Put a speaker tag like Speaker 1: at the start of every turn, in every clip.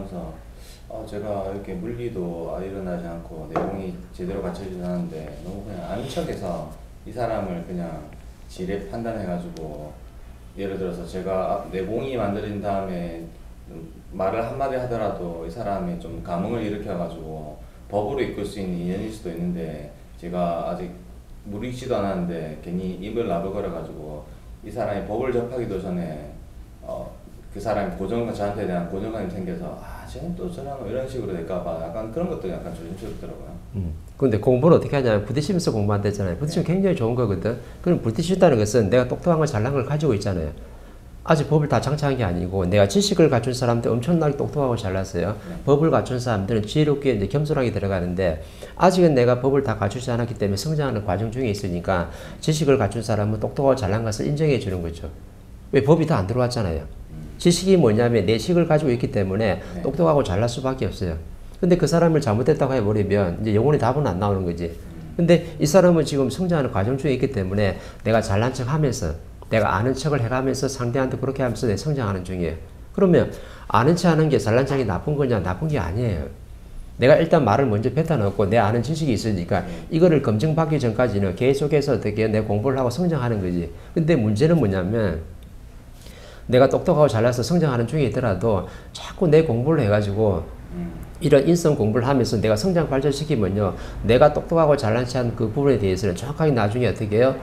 Speaker 1: 하면서 제가 이렇게 물리도 일어나지 않고 내공이 제대로 갖춰지지 않는데 너무 그냥 아는 척해서 이 사람을 그냥 지레 판단해가지고 예를 들어서 제가 내공이 만들어진 다음에 말을 한마디 하더라도 이 사람이 좀 감흥을 일으켜가지고 법으로 이끌 수 있는 인연일 수도 있는데 제가 아직 무리지도 않았는데 괜히 입을 나불거려가지고 이 사람이 법을 접하기도 전에 그 사람이 저한테 대한 고정관이 생겨서 쟤는 또 저랑 이런 식으로 될까봐 약간 그런 것도 약간 조심스럽더라고요.
Speaker 2: 근데 공부를 어떻게 하냐면 부딪히면서 공부한다잖아요. 부딪히면 굉장히 좋은 거거든. 그럼 부딪힌다는 것은 내가 똑똑한 걸 잘난 걸 가지고 있잖아요. 아직 법을 다 장착한 게 아니고 내가 지식을 갖춘 사람들 엄청나게 똑똑하고 잘났어요. 법을 갖춘 사람들은 지혜롭게 이제 겸손하게 들어가는데 아직은 내가 법을 다 갖추지 않았기 때문에 성장하는 과정 중에 있으니까 지식을 갖춘 사람은 똑똑하고 잘난 것을 인정해 주는 거죠. 왜 법이 다 안 들어왔잖아요. 지식이 뭐냐면 내 식을 가지고 있기 때문에 똑똑하고 잘날 수밖에 없어요. 근데 그 사람을 잘못했다고 해버리면 이제 영원히 답은 안 나오는 거지. 근데 이 사람은 지금 성장하는 과정 중에 있기 때문에 내가 잘난 척 하면서 내가 아는 척을 해가면서 상대한테 그렇게 하면서 내 성장하는 중이에요. 그러면 아는 척 하는 게 잘난 척이 나쁜 거냐? 나쁜 게 아니에요. 내가 일단 말을 먼저 뱉어놓고 내 아는 지식이 있으니까 이거를 검증받기 전까지는 계속해서 어떻게 내 공부를 하고 성장하는 거지. 근데 문제는 뭐냐면 내가 똑똑하고 잘나서 성장하는 중에 있더라도 자꾸 내 공부를 해가지고 이런 인성 공부를 하면서 내가 성장 발전시키면요. 내가 똑똑하고 잘난 척한 그 부분에 대해서는 정확하게 나중에 어떻게 해요?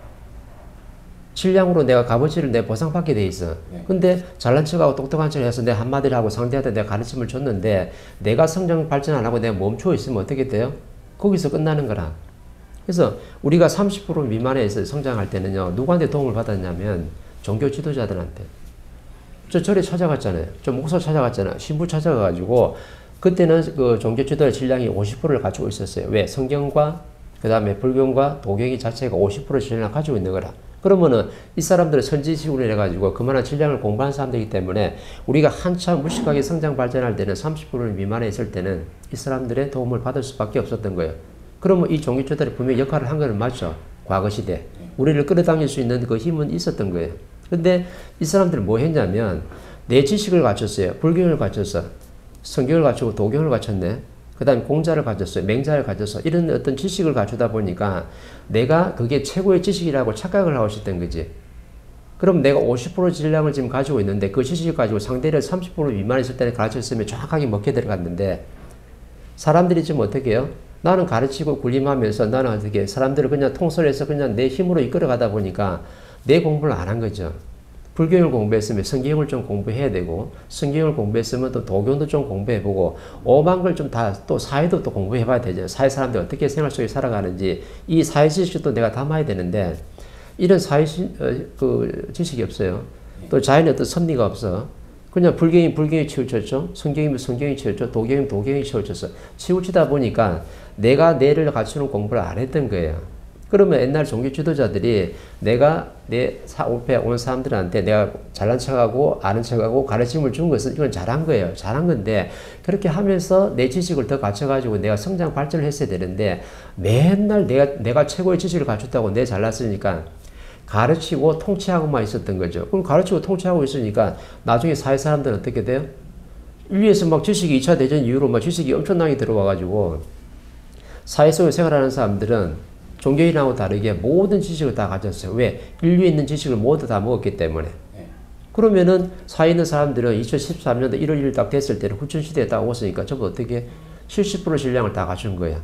Speaker 2: 질량으로 내가 값어치를 내 보상받게 돼 있어. 근데 잘난 척하고 똑똑한 척을 해서 내 한마디를 하고 상대한테 내가 가르침을 줬는데 내가 성장 발전 안 하고 내가 멈춰 있으면 어떻게 돼요? 거기서 끝나는 거라. 그래서 우리가 30% 미만에서 성장할 때는요. 누구한테 도움을 받았냐면 종교 지도자들한테. 저 절에 찾아갔잖아요. 저 목사 찾아갔잖아요. 신부 찾아가가지고 그때는 그 종교 지도의 질량이 50%를 갖추고 있었어요. 왜? 성경과 그 다음에 불경과 도경이 자체가 50% 질량을 가지고 있는 거라. 그러면은 이 사람들은 선지식으로 해가지고 그만한 질량을 공부한 사람들이기 때문에 우리가 한참 무식하게 성장 발전할 때는 30% 미만에 있을 때는 이 사람들의 도움을 받을 수밖에 없었던 거예요. 그러면 이 종교 지도자들이 분명히 역할을 한 거는 맞죠. 과거 시대. 우리를 끌어당길 수 있는 그 힘은 있었던 거예요. 근데 이 사람들은 뭐 했냐면 내 지식을 갖췄어요. 불경을 갖췄어. 성경을 갖추고 도경을 갖췄네. 그 다음에 공자를 가졌어요. 맹자를 가졌어. 이런 어떤 지식을 갖추다 보니까 내가 그게 최고의 지식이라고 착각을 하고 있었던 거지. 그럼 내가 50% 질량을 지금 가지고 있는데 그 지식을 가지고 상대를 30% 미만에 있을 때는 가르쳤으면 정확하게 먹혀 들어갔는데 사람들이 지금 어떻게 해요? 나는 가르치고 군림하면서 나는 어떻게 사람들을 그냥 통솔해서 그냥 내 힘으로 이끌어가다 보니까 내 공부를 안 한 거죠. 불경을 공부했으면 성경을 좀 공부해야 되고 성경을 공부했으면 또 도경도 좀 공부해보고 오만 걸 좀 다 또 사회도 또 공부해봐야 되죠. 사회 사람들이 어떻게 생활 속에 살아가는지 이 사회 지식도 내가 담아야 되는데 이런 사회 그 지식이 없어요. 또 자연의 어떤 섭리가 없어. 그냥 불경이 불경이 치우쳤죠. 성경이면 성경이 치우쳤죠. 도경이면 도경이 치우쳤어. 치우치다 보니까 내가 뇌를 갖추는 공부를 안 했던 거예요. 그러면 옛날 종교 지도자들이 내가 내 앞에 온 사람들한테 내가 잘난 척하고 아는 척하고 가르침을 준 것은 이건 잘한 거예요. 잘한 건데 그렇게 하면서 내 지식을 더 갖춰가지고 내가 성장 발전을 했어야 되는데 맨날 내가 최고의 지식을 갖췄다고 내 잘났으니까 가르치고 통치하고만 있었던 거죠. 그럼 가르치고 통치하고 있으니까 나중에 사회 사람들은 어떻게 돼요? 위에서 막 지식이 2차 대전 이후로 막 지식이 엄청나게 들어와가지고 사회 속에 생활하는 사람들은 종교인하고 다르게 모든 지식을 다 가졌어요. 왜? 인류에 있는 지식을 모두 다 먹었기 때문에. 그러면은 사회에 있는 사람들은 2013년도 1월 1일 딱 됐을 때는 후천시대에 딱 왔으니까 전부 어떻게 70% 질량을 다 갖춘 거야.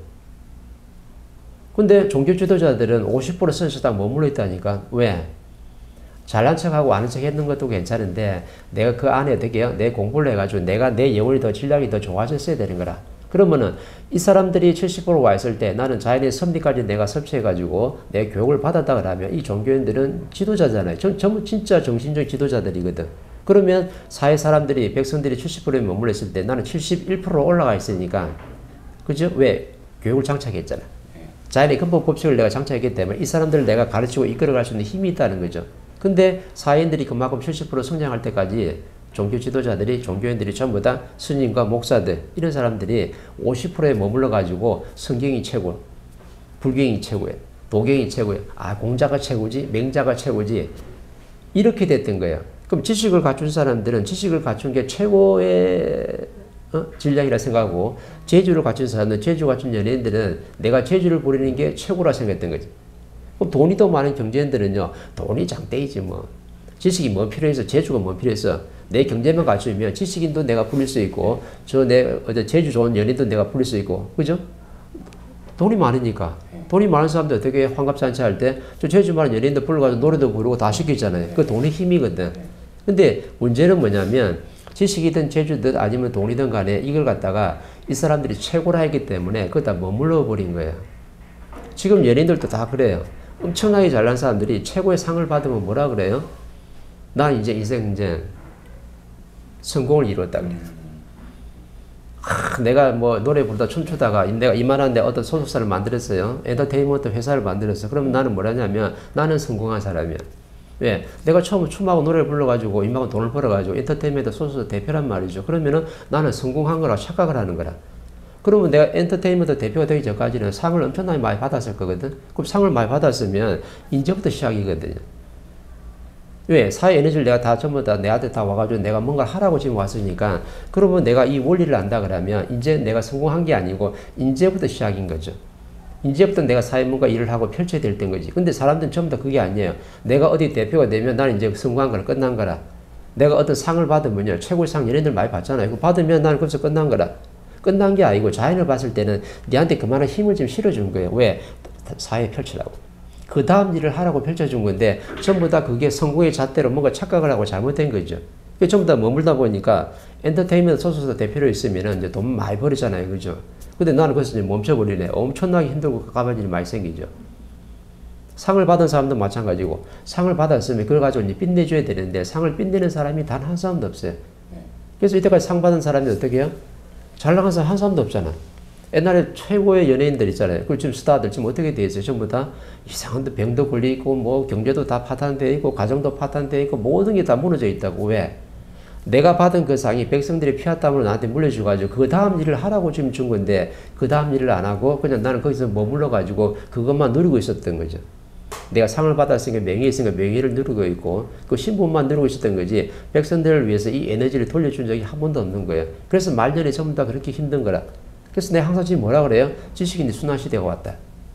Speaker 2: 근데 종교 지도자들은 50% 선에서 딱 머물러 있다니까. 왜? 잘난 척하고 아는 척 했는 것도 괜찮은데 내가 그 안에 어떻게 해요? 내 공부를 해가지고 내가 내 영혼이 더 질량이 더 좋아졌어야 되는 거라. 그러면은 이 사람들이 70%와 있을 때 나는 자연의 섭리까지 내가 섭취해가지고 내 교육을 받았다 그러면 이 종교인들은 지도자잖아요. 전부 진짜 정신적 지도자들이거든. 그러면 사회 사람들이 백성들이 70%에 머물러 있을 때 나는 71% 올라가 있으니까 그죠? 왜? 교육을 장착했잖아. 자연의 근본 법칙을 내가 장착했기 때문에 이 사람들을 내가 가르치고 이끌어갈 수 있는 힘이 있다는 거죠. 근데 사회인들이 그만큼 70% 성장할 때까지 종교 지도자들이, 종교인들이 전부 다 스님과 목사들, 이런 사람들이 50%에 머물러 가지고 성경이 최고, 불경이 최고예요, 도경이 최고예요, 공자가 최고지, 맹자가 최고지, 이렇게 됐던 거예요. 그럼 지식을 갖춘 사람들은 지식을 갖춘 게 최고의 질량이라 생각하고 재주를 갖춘 사람들, 재주 갖춘 연예인들은 내가 재주를 부리는 게 최고라 생각했던 거지. 그럼 돈이 더 많은 경제인들은요, 돈이 장땡이지 뭐. 지식이 뭐 필요해서, 재주가 뭐 필요해서. 내 경제만 갖추면 지식인도 내가 부릴 수 있고, 재주 좋은 연예인도 내가 부릴 수 있고, 그죠? 돈이 많으니까. 돈이 많은 사람들 어떻게 환갑잔치 할 때, 저 재주 많은 연예인도 불러가지고 노래도 부르고 다 시키잖아요. 그 돈의 힘이거든. 근데 문제는 뭐냐면, 지식이든 재주든 아니면 돈이든 간에 이걸 갖다가 이 사람들이 최고라 했기 때문에 그거 다 머물러 버린 거예요. 지금 연예인들도 다 그래요. 엄청나게 잘난 사람들이 최고의 상을 받으면 뭐라 그래요? 난 이제 인생 이제 성공을 이뤘다 그래. 내가 뭐 노래 부르다 춤추다가 내가 이만한데 어떤 소속사를 만들었어요. 엔터테인먼트 회사를 만들었어. 그러면 나는 뭐라냐면 나는 성공한 사람이야. 왜? 내가 처음 춤하고 노래를 불러가지고 이만큼 돈을 벌어가지고 엔터테인먼트 소속사 대표란 말이죠. 그러면은 나는 성공한 거라고 착각을 하는 거라. 그러면 내가 엔터테인먼트 대표가 되기 전까지는 상을 엄청나게 많이 받았을 거거든. 그럼 상을 많이 받았으면 이제부터 시작이거든요. 왜? 사회 에너지를 내가 다 전부 다 내한테 다 와가지고 내가 뭔가를 하라고 지금 왔으니까 그러면 내가 이 원리를 안다 그러면 이제 내가 성공한 게 아니고 이제부터 시작인 거죠. 이제부터 내가 사회 뭔가 일을 하고 펼쳐야 될 땐 거지. 근데 사람들은 전부 다 그게 아니에요. 내가 어디 대표가 되면 나는 이제 성공한 거라 끝난 거라. 내가 어떤 상을 받으면요. 최고의 상 연예인들 많이 받잖아요. 그거 받으면 나는 거기서 끝난 거라. 끝난 게 아니고 자연을 봤을 때는 니한테 그만한 힘을 좀 실어준 거예요. 왜? 사회에 펼치라고. 그 다음 일을 하라고 펼쳐준 건데 전부 다 그게 성공의 잣대로 뭔가 착각을 하고 잘못된 거죠. 전부 다 머물다 보니까 엔터테인먼트 소속사 대표로 있으면 이제 돈 많이 벌이잖아요. 그죠? 근데 나는 그래서 이제 멈춰버리네. 엄청나게 힘들고 가까운 일이 많이 생기죠. 상을 받은 사람도 마찬가지고 상을 받았으면 그걸 가지고 이제 빚내줘야 되는데 상을 빚내는 사람이 단 한 사람도 없어요. 그래서 이때까지 상 받은 사람이 어떻게 해요? 잘 나간 사람 한 사람도 없잖아. 옛날에 최고의 연예인들 있잖아요. 그 지금 스타들 지금 어떻게 돼 있어요? 전부 다 이상한 병도 걸리고 뭐 경제도 다 파탄돼 있고 가정도 파탄돼 있고 모든 게 다 무너져 있다고. 왜? 내가 받은 그 상이 백성들의 피와 땀으로 나한테 물려줘가지고 그 다음 일을 하라고 지금 준 건데 그 다음 일을 안 하고 그냥 나는 거기서 머물러가지고 그것만 누리고 있었던 거죠. 내가 상을 받았으니까 명예 있으니까 명예를 누리고 있고 그 신분만 누리고 있었던 거지 백성들을 위해서 이 에너지를 돌려준 적이 한 번도 없는 거예요. 그래서 말년에 전부 다 그렇게 힘든 거라. 그래서 내가 항상 지금 뭐라 그래요? 지식인의 순환시대가 왔다.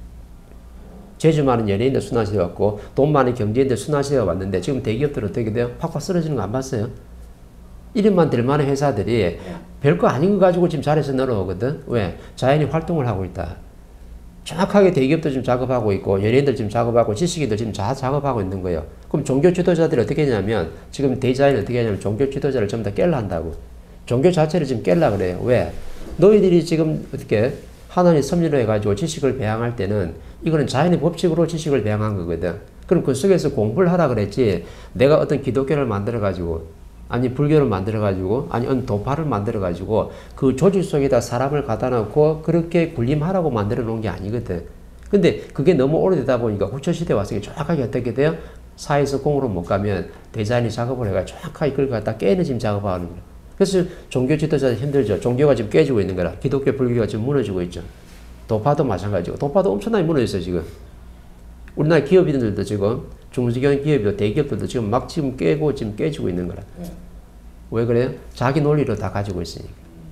Speaker 2: 재주 많은 연예인들 순환시대가 왔고 돈 많은 경제인들 순환시대가 왔는데 지금 대기업들은 어떻게 돼요? 팍팍 쓰러지는 거 안 봤어요? 이름만 될 만한 회사들이 별거 아닌 거 가지고 지금 자리에서 내려오거든. 왜? 자연이 활동을 하고 있다. 정확하게 대기업도 지금 작업하고 있고 연예인들 지금 작업하고 지식인들 지금 다 작업하고 있는 거예요. 그럼 종교 지도자들이 어떻게 하냐면 지금 대자연이 어떻게 하냐면 종교 지도자를 전부 다 깰라 한다고. 종교 자체를 지금 깰라 그래요. 왜? 너희들이 지금 어떻게 하나님 섭리로 해가지고 지식을 배양할 때는 이거는 자연의 법칙으로 지식을 배양한 거거든. 그럼 그 속에서 공부를 하라 그랬지 내가 어떤 기독교를 만들어가지고 아니 불교를 만들어가지고 아니 어떤 도파를 만들어가지고 그 조직 속에다 사람을 갖다 놓고 그렇게 군림하라고 만들어 놓은 게 아니거든. 근데 그게 너무 오래되다 보니까 후처시대 와서 정확하게 어떻게 돼요? 사회에서 공으로 못 가면 대자연이 작업을 해가지고 정확하게 그걸 갖다 깨는 지금 작업하는 거야. 그래서 종교 지도자들 힘들죠. 종교가 지금 깨지고 있는 거라. 기독교, 불교가 지금 무너지고 있죠. 도파도 마찬가지고. 도파도 엄청나게 무너졌어요, 지금. 우리나라 기업인들도 지금, 중소기업 기업이고 대기업들도 지금 막 지금 깨고 지금 깨지고 있는 거라. 왜 그래요? 자기 논리로 다 가지고 있으니까.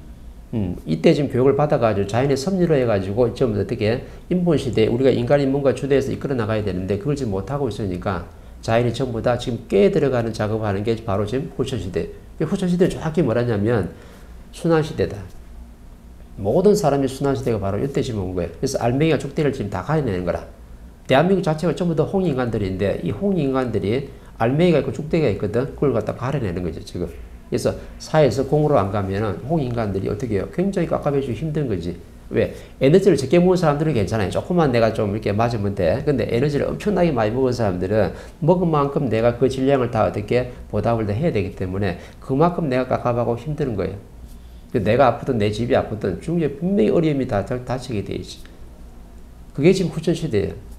Speaker 2: 이때 지금 교육을 받아가지고 자연의 섭리로 해가지고 좀 어떻게 인본시대에 우리가 인간이 뭔가 주도해서 이끌어 나가야 되는데 그걸 지금 못하고 있으니까 자연이 전부 다 지금 깨 들어가는 작업을 하는 게 바로 지금 후처시대. 후처시대는 정확히 뭐라냐면 순환시대다. 모든 사람이 순환시대가 바로 이때 지금 온 거예요. 그래서 알맹이가 죽대를 지금 다 가려내는 거라. 대한민국 자체가 전부 다 홍인간들인데 이 홍인간들이 알맹이가 있고 죽대가 있거든. 그걸 갖다 가려내는 거죠 지금. 그래서 사회에서 공으로 안 가면은 홍인간들이 어떻게 해요? 굉장히 깝깝해지고 힘든 거지. 왜? 에너지를 적게 먹은 사람들은 괜찮아요. 조금만 내가 좀 이렇게 맞으면 돼. 근데 에너지를 엄청나게 많이 먹은 사람들은 먹은 만큼 내가 그 질량을 다 어떻게 보답을 다 해야 되기 때문에 그만큼 내가 깝깝하고 힘든 거예요. 내가 아프든 내 집이 아프든 중에 분명히 어려움이 다 닥치게 돼 있지. 그게 지금 후천시대예요.